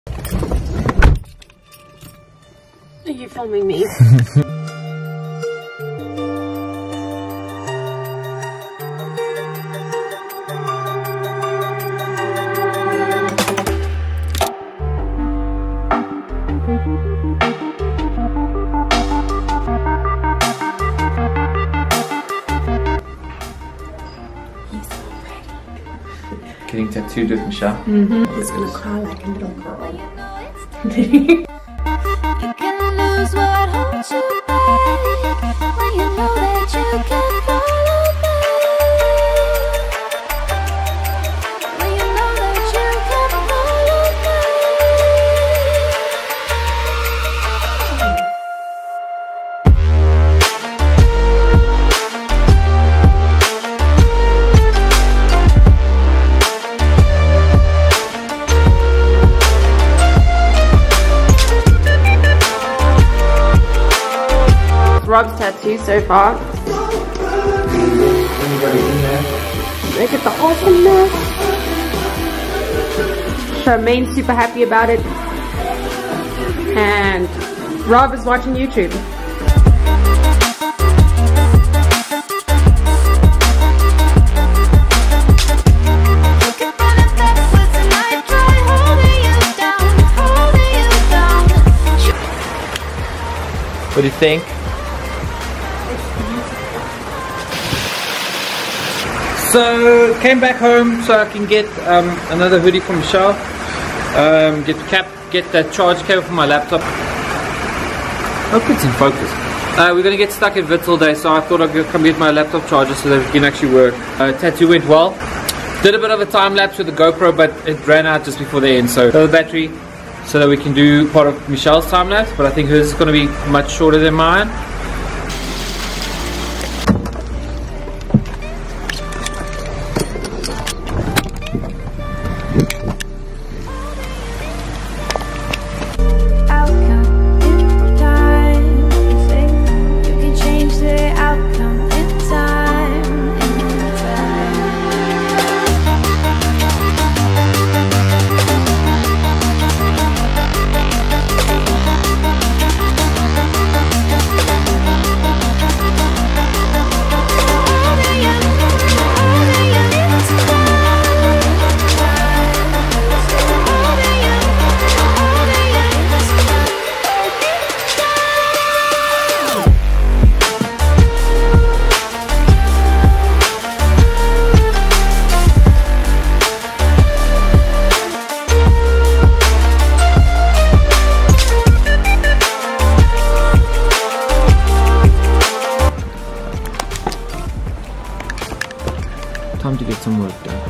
Are you filming me? Getting tattooed with Michelle. He's gonna cry like a little girl. You can lose what holds you back when you know that you can follow back. When you know that you can follow Rob's tattoo so far. Look at the awesomeness. Charmaine's super happy about it. And Rob is watching YouTube. What do you think? So came back home so I can get another hoodie from Michelle. Get the cap, get that charge cable for my laptop. Hope it's in focus. We're gonna get stuck at Wits all day, so I thought I'd come get my laptop charger so that we can actually work. Tattoo went well. Did a bit of a time lapse with the GoPro, but it ran out just before the end. So the battery, so that we can do part of Michelle's time lapse. But I think hers is gonna be much shorter than mine. Time to get some work done.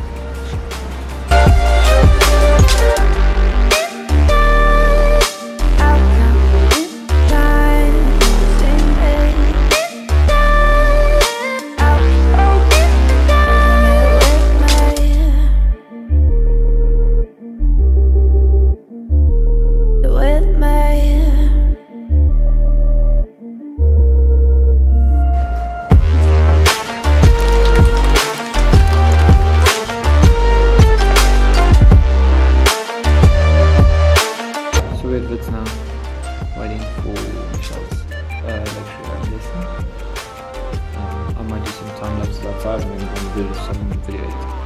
Now, waiting for Michelle's lecture lesson. I might do some time lapses outside and then I'm going to do some video editing.